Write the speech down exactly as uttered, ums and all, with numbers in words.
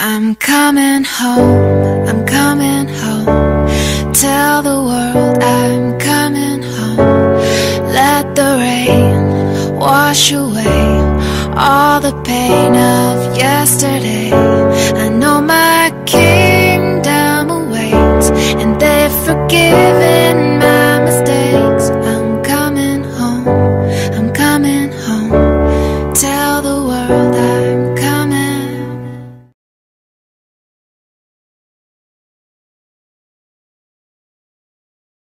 I'm coming home, I'm coming home. Tell the world I'm coming home. Let the rain wash away all the pain of yesterday. I know my kingdom awaits, and they've forgiven